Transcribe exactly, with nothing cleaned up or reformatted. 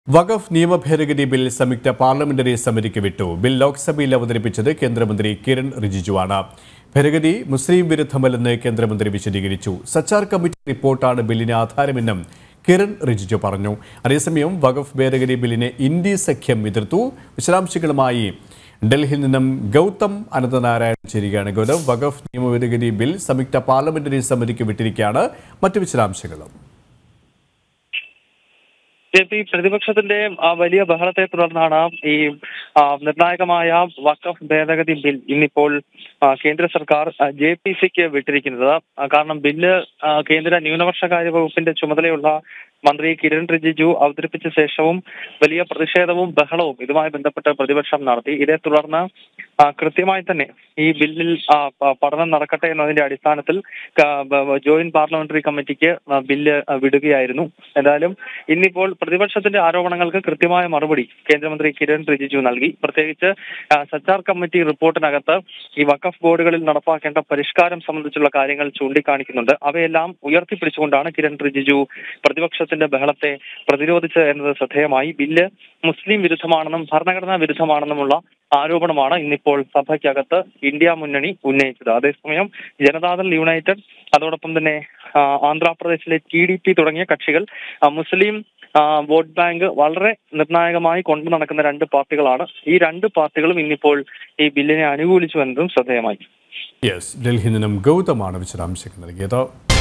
വഖഫ് നിയമ ഭേദഗതി ബിൽ സംയുക്ത പാർലമെന്ററി സമിതിക്ക് വിട്ടു. ബിൽ ലോക്സഭയിൽ അവതരിപ്പിച്ചത് കേന്ദ്രമന്ത്രി കിരൺ റിജിജുവാണ്. ഭേദഗതി മുസ്ലിം വിരുദ്ധമല്ലെന്ന് കേന്ദ്രമന്ത്രി വിശദീകരിച്ചു. സച്ചാർ കമ്മിറ്റി റിപ്പോർട്ടാണ് ബില്ലിന് ആധാരമെന്നും കിരൺ റിജിജു പറഞ്ഞു. അതേസമയം വഖഫ് ഭേദഗതി ബില്ലിനെ ഇന്ത്യ സഖ്യം എതിർത്തു. വിശദാംശങ്ങളുമായി ഡൽഹിയിൽ നിന്നും ഗൗതം അനന്തനാരായണൻ ചേരുകയാണ്. ഗൗതം, വഖഫ് നിയമ ഭേദഗതി ബിൽ സംയുക്ത പാർലമെന്ററി സമിതിക്ക് വിട്ടിരിക്കുകയാണ്. മറ്റു വിശദാംശങ്ങളും പ്രതിപക്ഷത്തിന്റെ വലിയ ബഹളത്തെ തുടർന്നാണ് ഈ നിർണായകമായ വഖഫ് ഭേദഗതി ബിൽ ഇന്നിപ്പോൾ കേന്ദ്ര സർക്കാർ ജെ പി സിക്ക് വിട്ടിരിക്കുന്നത്. കാരണം ബില്ല് കേന്ദ്ര ന്യൂനപക്ഷകാര്യ വകുപ്പിന്റെ ചുമതലയുള്ള മന്ത്രി കിരൺ റിജിജു അവതരിപ്പിച്ച ശേഷവും വലിയ പ്രതിഷേധവും ബഹളവും ഇതുമായി ബന്ധപ്പെട്ട് പ്രതിപക്ഷം നടത്തി. ഇതേ തുടർന്ന് കൃത്യമായി തന്നെ ഈ ബില്ലിൽ പഠനം നടക്കട്ടെ എന്നതിന്റെ അടിസ്ഥാനത്തിൽ ജോയിന്റ് പാർലമെന്ററി കമ്മിറ്റിക്ക് ബില്ല് വിടുകയായിരുന്നു. എന്തായാലും ഇന്നിപ്പോൾ പ്രതിപക്ഷത്തിന്റെ ആരോപണങ്ങൾക്ക് കൃത്യമായ മറുപടി കേന്ദ്രമന്ത്രി കിരൺ റിജിജു നൽകി. പ്രത്യേകിച്ച് സച്ചാർ കമ്മിറ്റി റിപ്പോർട്ടിനകത്ത് ഈ വഖഫ് ബോർഡുകളിൽ നടപ്പാക്കേണ്ട പരിഷ്കാരം സംബന്ധിച്ചുള്ള കാര്യങ്ങൾ ചൂണ്ടിക്കാണിക്കുന്നുണ്ട്. അവയെല്ലാം ഉയർത്തിപ്പിടിച്ചുകൊണ്ടാണ് കിരൺ റിജിജു പ്രതിപക്ഷത്തിന്റെ ബഹളത്തെ പ്രതിരോധിച്ചത് എന്നത് ശ്രദ്ധേയമായി. ബില്ല് മുസ്ലിം വിരുദ്ധമാണെന്നും ഭരണഘടനാ വിരുദ്ധമാണെന്നുമുള്ള ആരോപണമാണ് ഇന്നിപ്പോൾ സഭയ്ക്കകത്ത് ഇന്ത്യ മുന്നണി ഉന്നയിച്ചത്. അതേസമയം ജനതാദൾ യുണൈറ്റഡ്, അതോടൊപ്പം തന്നെ ആന്ധ്രാപ്രദേശിലെ ടി ഡി പി തുടങ്ങിയ കക്ഷികൾ മുസ്ലിം വോട്ട് ബാങ്ക് വളരെ നിർണായകമായി കൊണ്ടു നടക്കുന്ന രണ്ട് പാർട്ടികളാണ്. ഈ രണ്ട് പാർട്ടികളും ഇന്നിപ്പോൾ ഈ ബില്ലിനെ അനുകൂലിച്ചു എന്നതും ശ്രദ്ധേയമായി. യെസ്, ഡൽഹിയിൽ നിന്നും ഗൗതമാണ് വിശദാംശങ്ങൾ നൽകിയത്.